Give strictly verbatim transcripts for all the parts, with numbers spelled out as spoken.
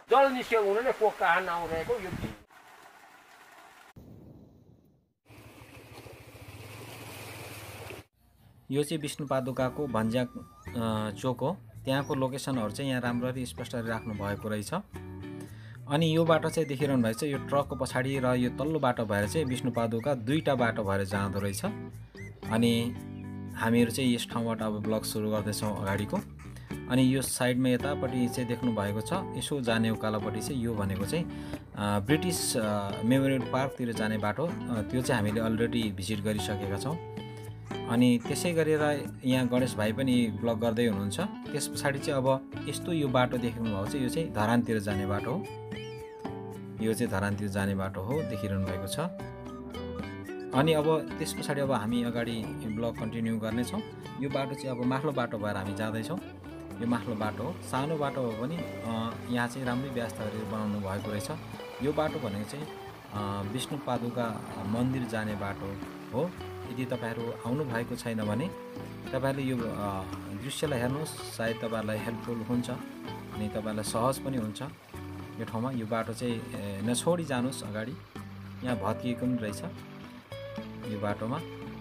जल निस्केको हुनाले को कहाँ नआउरहेको यो यो चाहिँ विष्णुपादुकाको भन्ज्याङ चोक हो। त्यहाँको लोकेसनहरु चाहिँ यहाँ राम्ररी स्पष्ट राख्नु भएको रहेछ। अनि यो बाटो चाहिँ देखिरहनु भएको छ, यो ट्रकको पछाडि र यो तल्लो बाटो भएर चाहिँ विष्णुपादुका दुईटा बाटो भएर जाँदो रहेछ। अनि हामीहरु चाहिँ यस ठाउँबाट अब ब्लग सुरु गर्दैछौँ अगाडिको। अनि यो साइडमा यतापट्टि चाहिँ देख्नु भएको छ, यसो जाने उकालोपट्टि चाहिँ यो भनेको चाहिँ ब्रिटिश मेमोरियल पार्कतिर जाने बाटो, त्यो चाहिँ हामीले अलरेडी भिजिट गरिसकेका छौँ। अनि त्यसै गरेर यहाँ गणेश भाइ पनि ब्लग गर्दै हुनुहुन्छ। त्यसपछि चाहिँ अब यस्तो यो बाटो देख्नु भएको छ, यो चाहिँ धरानतिर जाने बाटो हो। यो चाहिँ धरानतिर जाने बाटो हो देखिरहनु भएको छ। अनि अब त्यसपछि अब हामी अगाडि ब्लग कन्टिन्यू गर्नेछौँ। यो बाटो चाहिँ अब माथिल्लो बाटो भएर हामी जाँदैछौँ। यो माथिल्लो बाटो हो, सानो बाटो हो पनि यहाँ चाहिँ राम्रै व्यवस्था गरेर बनाउनु भएको रहेछ। यो बाटो भनेको चाहिँ विष्णुपादुका मन्दिर जाने बाटो हो। यदि तपाईहरु आउनु भएको छैन भने तपाईहरुले यो दृश्यलाई हेर्नुहोस्, सायद तपाईहरुलाई हेल्पफुल हुन्छ अनि तपाईहरुलाई सहज पनि हुन्छ। यो ठाउँमा यो बाटो चाहिँ नछोडी जानुस् अगाडि, यहाँ भत्किएको पनि रहेछ यो बाटोमा।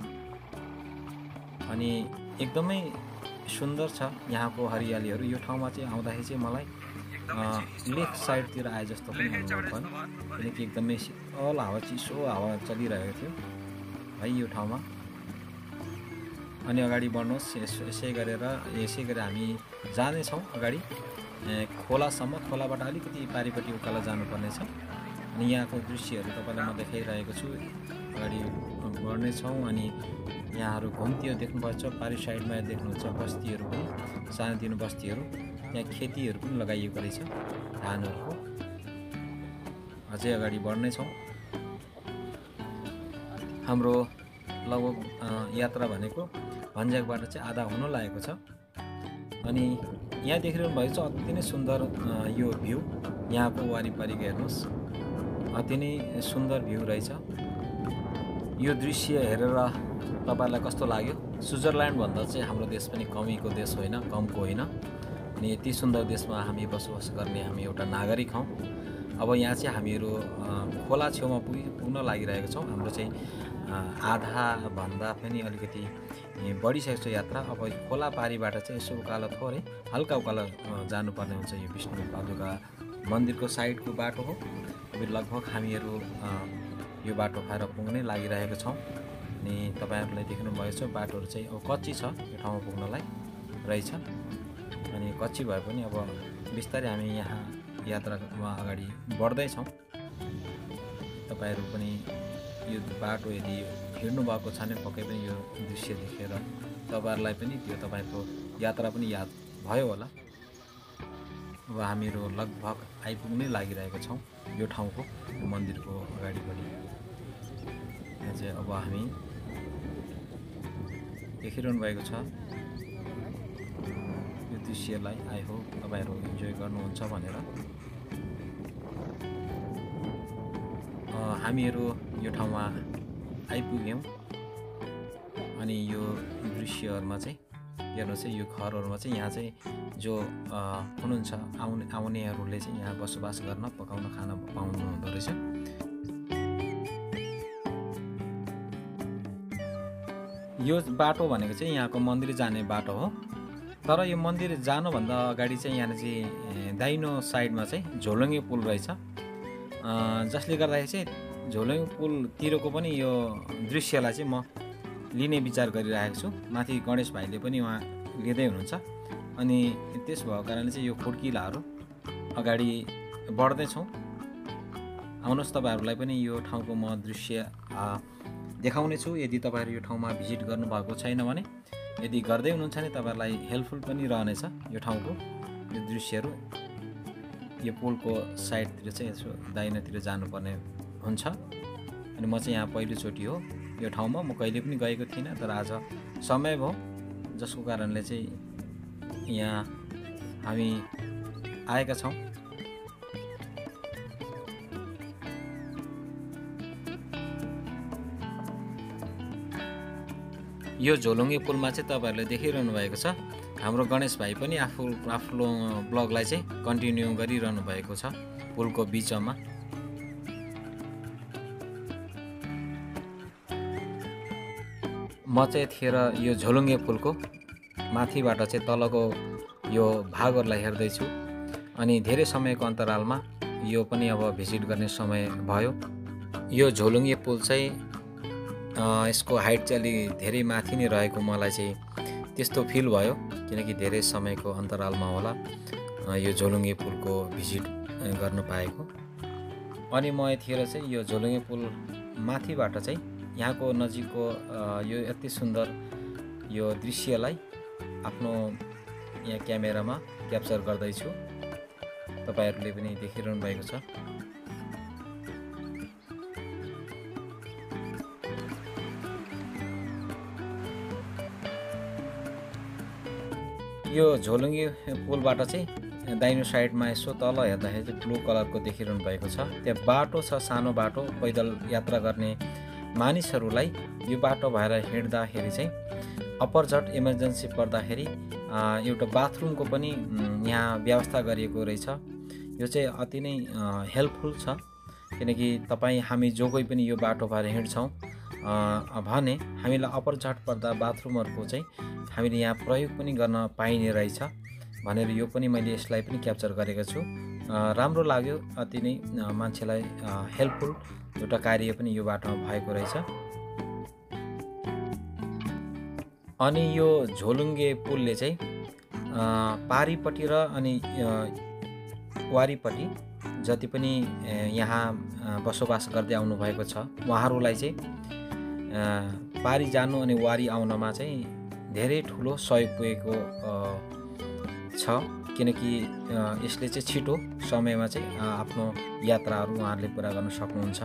अनि एकदमै सुन्दर छ यहाँको हरियालीहरु। यो ठाउँमा चाहिँ आउँदाखेरि चाहिँ मलाई लेक साइडतिर आए जस्तो पनि अनुभव भयो, किनकि एकदमै शीतल हावा, चिसो हावा चलिरहेको थियो है यो ठाउँमा। अनि अगाडि बढ्नुहोस्, यसै गरेर यसै गरेर हामी जानेछौँ अगाडि खोलासम्म। खोलाबाट अलिकति पारिपट्टि उकालो जानुपर्ने छ। अनि यहाँको दृश्यहरू तपाईँलाई म देखाइरहेको छु। अगाडि बढ्नेछौँ अनि यहाँहरू घुम्तीहरू देख्नुपर्छ। पारि साइडमा देख्नुहुन्छ बस्तीहरू पनि, सानोतिनो बस्तीहरू, यहाँ खेतीहरू पनि लगाइएको रहेछ धानहरूको। अझै अगाडि बढ्नेछौँ। हाम्रो लगभग यात्रा भनेको भन्ज्याङबाट चाहिँ आधा हुन लागेको छ। अनि यहाँ देखिरहनु भएको छ अति नै सुन्दर यो भ्यू। यहाँको वारिपारिको हेर्नुहोस्, अति नै सुन्दर भ्यू रहेछ। यो दृश्य हेरेर तपाईलाई कस्तो लाग्यो? स्विजरल्यान्ड भन्दा चाहिँ हाम्रो देश पनि कमीको देश होइन, कमको होइन। अनि यति सुन्दर देशमा हामी बसोबास गर्ने हामी एउटा नागरिक हौँ। अब यहाँ चाहिँ हामीहरू खोला छेउमा पुगि पुग्न लागिरहेको छौँ। हाम्रो चाहिँ आधा भन्दा पनि अलिकति बढिसकेको छ यात्रा। अब खोला पारीबाट चाहिँ यसो उकालो थोरै हल्का उकालो जानुपर्ने हुन्छ। यो विष्णुपादुका मन्दिरको साइडको बाटो हो। अब लगभग हामीहरू यो बाटो भएर पुग्नै लागिरहेको छौँ। अनि तपाईहरुले देख्नुभएको छ बाटोहरू चाहिँ अब कच्ची छ यो ठाउँमा पुग्नलाई रहेछ। अनि कच्ची भए पनि अब बिस्तारै हामी यहाँ यात्रामा अगाडि बढ्दैछौँ। तपाईहरु पनि यो बाटो यदि हिँड्नु भएको छ भने पक्कै पनि यो दृश्य देखेर तपाईहरुलाई पनि त्यो तपाईको यात्रा पनि याद भयो होला। अब हामीहरू लगभग आइपुग्नै लागिरहेको छौँ यो ठाउँको मन्दिरको अगाडिपट्टि। यहाँ चाहिँ अब हामी देखिरहनु भएको छ यो दृश्यलाई। आई होप तपाईहरु इन्जोय गर्नुहुन्छ भनेर। हामीहरू यो ठाउँमा आइपुग्यौँ। अनि यो दृश्यहरुमा चाहिँ हेर्नुहोस्, यो घरहरुमा चाहिँ यहाँ चाहिँ जो हुनुहुन्छ आउने आउनेहरूले चाहिँ यहाँ बसोबास गर्न, पकाउन, खान पाउनु हुँदो रहेछ। यो बाटो भनेको चाहिँ यहाँको मन्दिर जाने बाटो हो। तर यो मन्दिर जानुभन्दा अगाडि चाहिँ यहाँ चाहिँ दाहिनो साइडमा चाहिँ झोलुङ्गे पुल रहेछ, जसले गर्दाखेरि चाहिँ झोलुङ्गे पुलतिरको पनि यो दृश्यलाई चाहिँ म लिने विचार गरिरहेको छु। माथि गणेश भाइले पनि उहाँ लिँदै हुनुहुन्छ। अनि त्यस भएको कारणले चाहिँ यो खुड्किलाहरू अगाडि बढ्दैछौँ। आउनुहोस्, तपाईहरुलाई पनि यो ठाउँको म दृश्य देखाउने छु। यदि तपाईहरु यो ठाउँमा भिजिट गर्नुभएको छैन भने, यदि गर्दै हुनुहुन्छ भने तपाईहरुलाई हेल्पफुल पनि रहनेछ यो ठाउँको यो दृश्यहरू। यो पुलको साइडतिर चाहिँ यसो दाहिनेतिर जानुपर्ने हुन्छ। अनि म चाहिँ यहाँ पहिलोचोटि हो यो ठाउँमा, म कहिले पनि गएको थिइनँ। तर आज समय भयो, जसको कारणले चाहिँ यहाँ हामी आएका छौँ। यो झोलुङ्गे पुलमा चाहिँ तपाईँहरूले देखिरहनु भएको छ हाम्रो गणेश भाइ पनि आफू आफ्नो ब्लगलाई चाहिँ कन्टिन्यू गरिरहनु भएको छ पुलको बिचमा। म चाहिँ थिएर यो झोलुङ्गे पुलको माथिबाट चाहिँ तलको यो भागहरूलाई हेर्दैछु अनि धेरै समयको अन्तरालमा यो पनि अब भिजिट गर्ने समय भयो। यो झोलुङ्गे पुल चाहिँ यसको हाइट चाहिँ अलि धेरै माथि नै रहेको मलाई चाहिँ त्यस्तो फिल भयो किनकि धेरै समयको अन्तरालमा होला यो झोलुङ्गे पुलको भिजिट गर्न पाएको। अनि म यतिखेर चाहिँ यो झोलुङ्गे पुल माथिबाट चाहिँ यहाँको नजिकको यो यति सुन्दर यो दृश्यलाई आफ्नो यहाँ क्यामेरामा क्याप्चर गर्दैछु, तपाईहरूले पनि देखिरहनु भएको छ। यो झोलुङ्गे पुलबाट चाहिँ दाहिने साइडमा यसो तल हेर्दाखेरि चाहिँ ब्लू कलरको देखिरहनु भएको छ। त्यहाँ बाटो छ, सानो बाटो, पैदल यात्रा गर्ने मानिसहरूलाई यो बाटो भएर हिँड्दाखेरि चाहिँ अपरझट इमर्जेन्सी पर्दाखेरि एउटा बाथरुमको पनि यहाँ व्यवस्था गरिएको रहेछ। यो चाहिँ अति नै हेल्पफुल छ किनकि तपाईँ हामी जो कोही पनि यो बाटो भएर हिँड्छौँ भने हामीलाई अपरझट पर्दा बाथरुमहरूको चाहिँ हामीले यहाँ प्रयोग पनि गर्न पाइने रहेछ भनेर यो पनि मैले यसलाई पनि क्याप्चर गरेको छु। राम्रो लाग्यो, अति नै मान्छेलाई हेल्पफुल एउटा कार्य पनि यो बाटोमा भएको रहेछ। अनि यो झोलुङ्गे पुलले चाहिँ पारिपट्टि र अनि वारिपट्टि जति पनि यहाँ बसोबास गर्दै आउनु भएको छ उहाँहरूलाई चाहिँ पारी जानु अनि वारी आउनमा चाहिँ धेरै ठुलो सहयोग पुगेको छ किनकि यसले चाहिँ छिटो समयमा चाहिँ आफ्नो यात्राहरू उहाँहरूले पुरा गर्न सक्नुहुन्छ।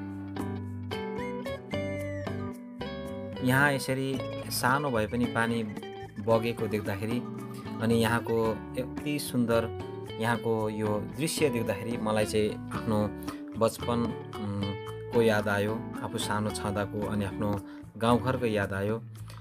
यहाँ यसरी सानो भए पनि पानी बगेको देख्दाखेरि अनि यहाँको यति सुन्दर यहाँको यो दृश्य देख्दाखेरि मलाई चाहिँ आफ्नो बचपन को याद आयो, आफू सानो छँदाको अनि आफ्नो गाउँघरको याद आयो।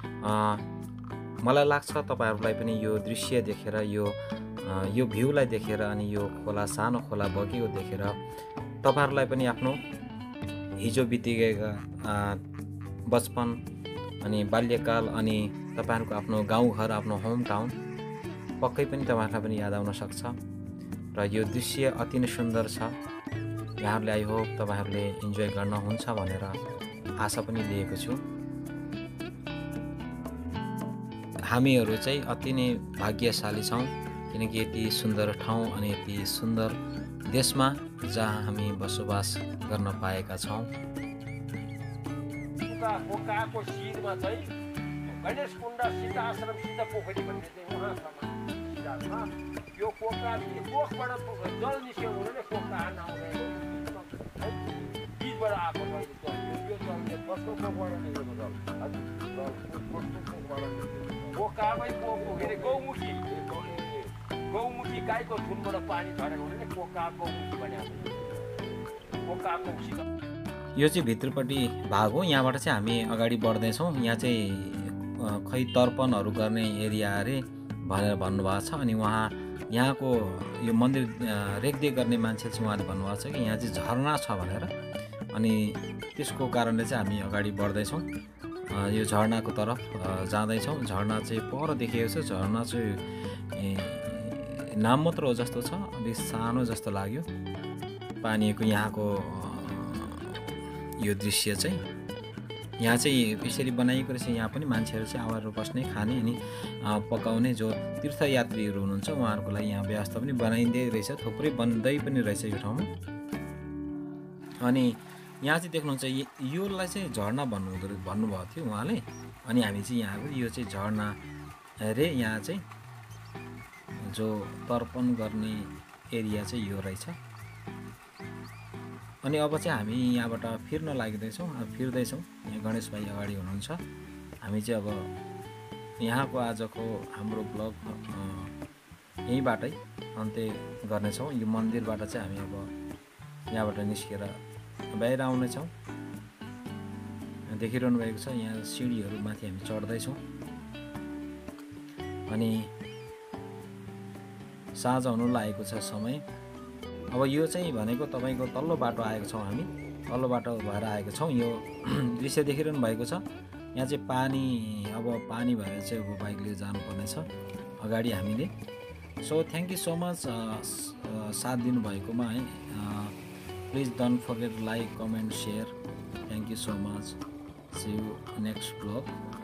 मलाई लाग्छ तपाईहरूलाई पनि यो दृश्य देखेर यो यो भ्यूलाई देखेर अनि यो खोला सानो खोला बगेको देखेर तपाईहरूलाई पनि आफ्नो हिजो बितेका बचपन अनि बाल्यकाल अनि तपाईहरूको आफ्नो गाउँघर आफ्नो होम टाउन पक्कै पनि तपाईहरूलाई पनि याद आउन सक्छ र यो दृश्य अति नै सुन्दर छ। यहाँहरूले आई होप तपाईहरूले इन्जोय गर्नुहुन्छ भनेर आशा पनि लिएको छु। हामीहरू चाहिँ अति नै भाग्यशाली छौँ किनकि यति सुन्दर ठाउँ अनि यति सुन्दर देशमा जहाँ हामी बसोबास गर्न पाएका छौँ। पोकाको शिरमा चाहिँ गणेश कुण्ड सीता आश्रम सीता पोखरी भन्ने चाहिँ उहाँसम्म यो पोका पोखबाट जल निस्क्यो भने पोका नआउने बिचबाट आएको छ यो जलले कस्तो पोखबाट निस्केको जल पोकामै पोको के अरे गौमुखी गौमुखी गाईको थुनबाट पानी झरेको भने पोका गौमुखी भने पोकाको उसी यो चाहिँ भित्रपट्टि भाग हो। यहाँबाट चाहिँ हामी अगाडि बढ्दैछौँ। यहाँ चाहिँ खै तर्पणहरू गर्ने एरिया अरे भनेर भन्नुभएको छ अनि उहाँ यहाँको यो मन्दिर रेखदेख गर्ने मान्छे चाहिँ उहाँले भन्नुभएको छ कि यहाँ चाहिँ झरना छ भनेर अनि त्यसको कारणले चाहिँ हामी अगाडि बढ्दैछौँ। यो झरनाको तरफ जाँदैछौँ। झरना चाहिँ पर देखिएको छ। झरना चाहिँ नाम मात्र हो जस्तो छ, अलिक सानो जस्तो लाग्यो। पानीको यहाँको यो दृश्य चाहिँ यहाँ चाहिँ यसरी बनाइएको रहेछ। यहाँ पनि मान्छेहरू चाहिँ आएर बस्ने खाने अनि पकाउने जो तीर्थयात्रीहरू हुनुहुन्छ उहाँहरूको लागि यहाँ व्यवस्था पनि बनाइँदै रहेछ, थुप्रै बन्दै पनि रहेछ यो ठाउँमा। अनि यहाँ चाहिँ देख्नुहुन्छ योलाई चाहिँ झरना भन्नु हुँदो भन्नुभएको थियो उहाँले अनि हामी चाहिँ यहाँको यो चाहिँ झरना रे यहाँ चाहिँ जो तर्पण गर्ने एरिया चाहिँ यो रहेछ। अनि अब चाहिँ हामी यहाँबाट फिर्न लाग्दैछौँ फिर्दैछौँ यहाँ गणेश भाइ अगाडि हुनुहुन्छ। हामी चाहिँ अब यहाँको आजको हाम्रो ब्लग यहीँबाटै अन्त्य गर्नेछौँ। यो मन्दिरबाट चाहिँ हामी अब यहाँबाट निस्केर बाहिर आउनेछौँ। देखिरहनु भएको छ यहाँ सिँढीहरू माथि हामी चढ्दैछौँ। अनि साँझ हुनु लागेको छ समय। अब यो चाहिँ भनेको तपाईँको तल्लो बाटो आएको छौँ हामी, तल्लो बाटो भएर आएको छौँ। यो दृश्य देखिरहनु भएको छ। यहाँ चाहिँ पानी अब पानी भएर चाहिँ अब बाइकले जानुपर्ने छ अगाडि हामीले। So thank you so much साथ दिनुभएकोमा है। Please don't forget like, comment, share. Thank you so much. See you next blog.